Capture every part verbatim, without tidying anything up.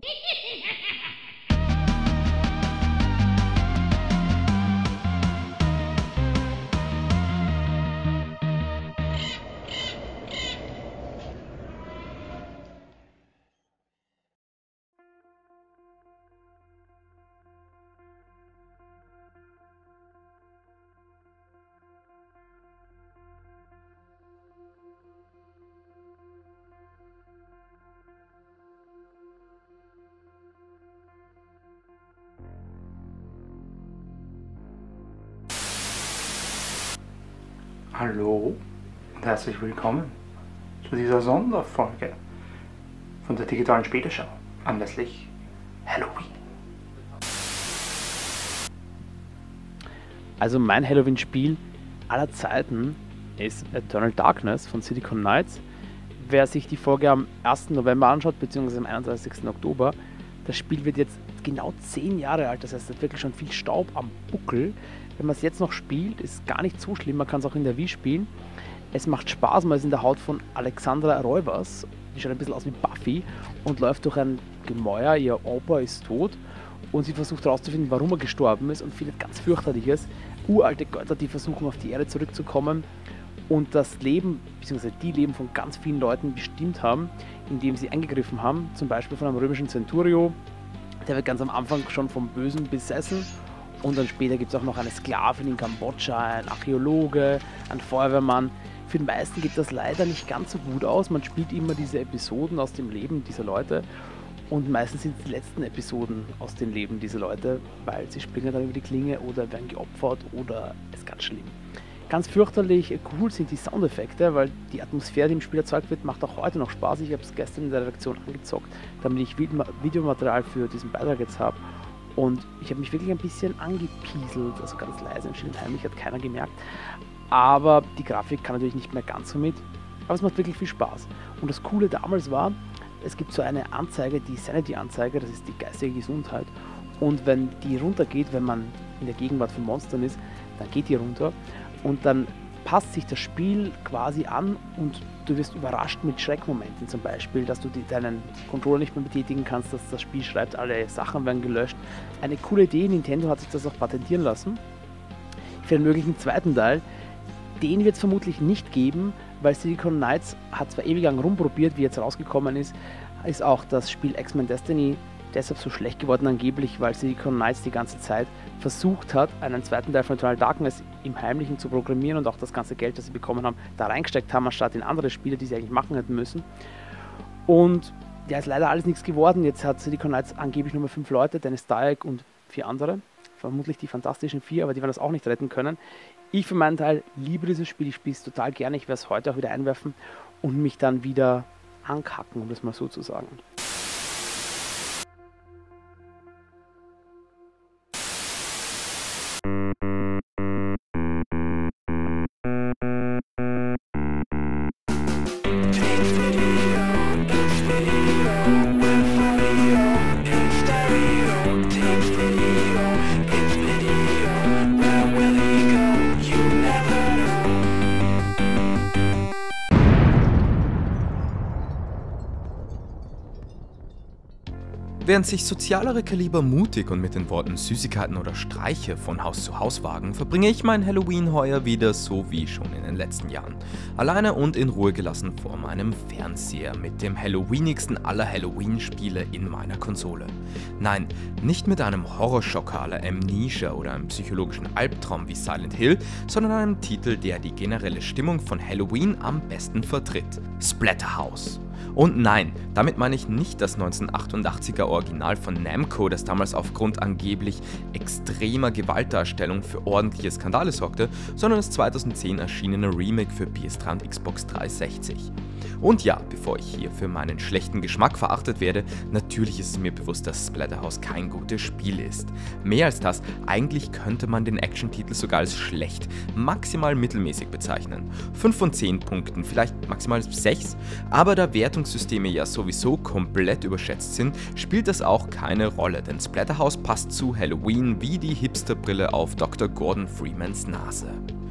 Hallo und herzlich willkommen zu dieser Sonderfolge von der digitalen Spieleschau anlässlich Halloween. Also mein Halloween-Spiel aller Zeiten ist Eternal Darkness von Silicon Knights. Wer sich die Folge am ersten November anschaut, beziehungsweise am einunddreißigsten Oktober, das Spiel wird jetzt genau zehn Jahre alt, das heißt, es hat wirklich schon viel Staub am Buckel. Wenn man es jetzt noch spielt, ist gar nicht so schlimm, man kann es auch in der Wii spielen. Es macht Spaß, man ist in der Haut von Alexandra Roivas, die schaut ein bisschen aus wie Buffy und läuft durch ein Gemäuer, ihr Opa ist tot und sie versucht herauszufinden, warum er gestorben ist und findet ganz fürchterliches. Uralte Götter, die versuchen auf die Erde zurückzukommen und das Leben, beziehungsweise die Leben von ganz vielen Leuten bestimmt haben, indem sie eingegriffen haben, zum Beispiel von einem römischen Centurio, der wird ganz am Anfang schon vom Bösen besessen. Und dann später gibt es auch noch eine Sklavin in Kambodscha, ein Archäologe, ein Feuerwehrmann. Für den meisten geht das leider nicht ganz so gut aus. Man spielt immer diese Episoden aus dem Leben dieser Leute. Und meistens sind es die letzten Episoden aus dem Leben dieser Leute, weil sie springen dann über die Klinge oder werden geopfert oder es ist ganz schlimm. Ganz fürchterlich cool sind die Soundeffekte, weil die Atmosphäre, die im Spiel erzeugt wird, macht auch heute noch Spaß. Ich habe es gestern in der Redaktion angezockt, damit ich Videomaterial für diesen Beitrag jetzt habe. Und ich habe mich wirklich ein bisschen angepieselt, also ganz leise und still und heimlich, hat keiner gemerkt. Aber die Grafik kann natürlich nicht mehr ganz so mit, aber es macht wirklich viel Spaß. Und das Coole damals war, es gibt so eine Anzeige, die Sanity-Anzeige, das ist die geistige Gesundheit. Und wenn die runtergeht, wenn man in der Gegenwart von Monstern ist, dann geht die runter. Und dann passt sich das Spiel quasi an und du wirst überrascht mit Schreckmomenten, zum Beispiel, dass du die, deinen Controller nicht mehr betätigen kannst, dass das Spiel schreibt, alle Sachen werden gelöscht. Eine coole Idee, Nintendo hat sich das auch patentieren lassen. Für den möglichen zweiten Teil, den wird es vermutlich nicht geben, weil Silicon Knights hat zwar ewig lang rumprobiert, wie jetzt rausgekommen ist, ist auch das Spiel X-Men Destiny deshalb so schlecht geworden angeblich, weil Silicon Knights die ganze Zeit versucht hat, einen zweiten Teil von Eternal Darkness im Heimlichen zu programmieren und auch das ganze Geld, das sie bekommen haben, da reingesteckt haben, anstatt in andere Spiele, die sie eigentlich machen hätten müssen. Und ja, ist leider alles nichts geworden. Jetzt hat Silicon Knights angeblich nur mehr fünf Leute, Dennis Dyack und vier andere. Vermutlich die fantastischen vier, aber die werden das auch nicht retten können. Ich für meinen Teil liebe dieses Spiel, ich spiele es total gerne. Ich werde es heute auch wieder einwerfen und mich dann wieder ankacken, um das mal so zu sagen. Während sich sozialere Kaliber mutig und mit den Worten Süßigkeiten oder Streiche von Haus zu Haus wagen, verbringe ich mein Halloween heuer wieder so wie schon in den letzten Jahren. Alleine und in Ruhe gelassen vor meinem Fernseher mit dem Halloweenigsten aller Halloween-Spiele in meiner Konsole. Nein, nicht mit einem Horrorschocker à la Amnesia oder einem psychologischen Albtraum wie Silent Hill, sondern einem Titel, der die generelle Stimmung von Halloween am besten vertritt: Splatterhouse. Und nein, damit meine ich nicht das neunzehnhundertachtundachtziger Original von Namco, das damals aufgrund angeblich extremer Gewaltdarstellung für ordentliche Skandale sorgte, sondern das zweitausendzehn erschienene Remake für P S drei und Xbox dreihundertsechzig. Und ja, bevor ich hier für meinen schlechten Geschmack verachtet werde, natürlich ist es mir bewusst, dass Splatterhouse kein gutes Spiel ist. Mehr als das, eigentlich könnte man den Action-Titel sogar als schlecht, maximal mittelmäßig bezeichnen. fünf von zehn Punkten, vielleicht maximal sechs, aber da Wertungssysteme ja sowieso komplett überschätzt sind, spielt das auch keine Rolle, denn Splatterhouse passt zu Halloween wie die Hipsterbrille auf Doktor Gordon Freemans Nase.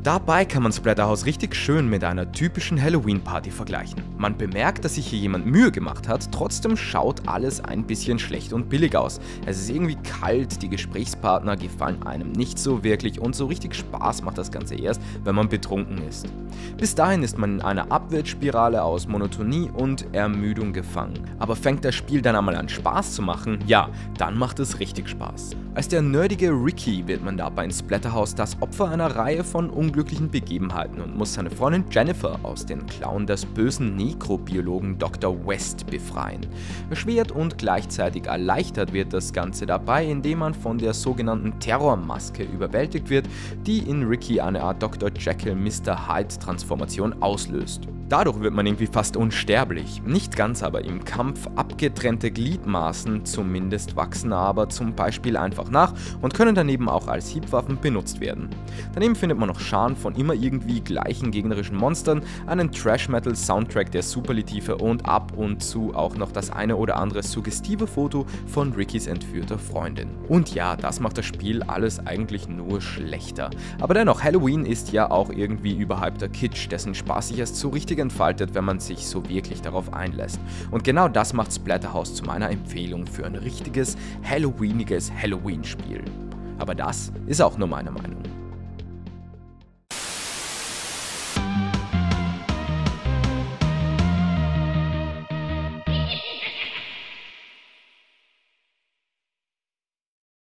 Dabei kann man Splatterhouse richtig schön mit einer typischen Halloween-Party vergleichen. Man bemerkt, dass sich hier jemand Mühe gemacht hat, trotzdem schaut alles ein bisschen schlecht und billig aus. Es ist irgendwie kalt, die Gesprächspartner gefallen einem nicht so wirklich und so richtig Spaß macht das Ganze erst, wenn man betrunken ist. Bis dahin ist man in einer Abwärtsspirale aus Monotonie und Ermüdung gefangen. Aber fängt das Spiel dann einmal an Spaß zu machen, ja, dann macht es richtig Spaß. Als der nerdige Ricky wird man dabei in Splatterhouse das Opfer einer Reihe von unglücklichen Begebenheiten und muss seine Freundin Jennifer aus den Klauen des bösen Nekrobiologen Doktor West befreien. Erschwert und gleichzeitig erleichtert wird das Ganze dabei, indem man von der sogenannten Terrormaske überwältigt wird, die in Ricky eine Art Doktor Jekyll Mister Hyde Transformation auslöst. Dadurch wird man irgendwie fast unsterblich. Nicht ganz, aber im Kampf abgetrennte Gliedmaßen zumindest wachsen aber zum Beispiel einfach nach und können daneben auch als Hiebwaffen benutzt werden. Daneben findet man noch Scharen von immer irgendwie gleichen gegnerischen Monstern, einen Trash-Metal-Soundtrack der Superlative und ab und zu auch noch das eine oder andere suggestive Foto von Rickys entführter Freundin. Und ja, das macht das Spiel alles eigentlich nur schlechter. Aber dennoch, Halloween ist ja auch irgendwie überhypter Kitsch, dessen Spaß sich erst so richtig entfaltet, wenn man sich so wirklich darauf einlässt. Und genau das macht Splatterhouse zu meiner Empfehlung für ein richtiges, Halloweeniges Halloween-Spiel. Aber das ist auch nur meine Meinung.